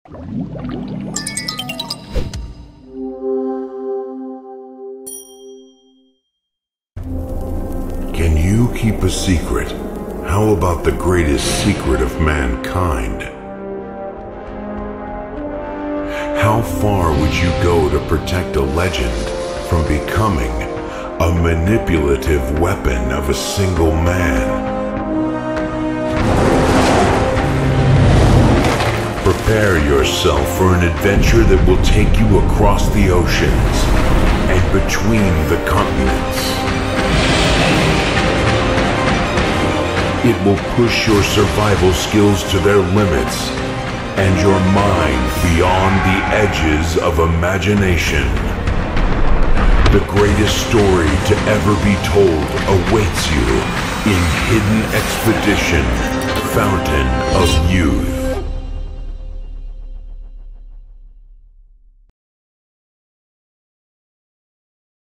Can you keep a secret? How about the greatest secret of mankind? How far would you go to protect a legend from becoming a manipulative weapon of a single man? Prepare yourself for an adventure that will take you across the oceans and between the continents. It will push your survival skills to their limits and your mind beyond the edges of imagination. The greatest story to ever be told awaits you in Hidden Expedition: Fountain of Youth.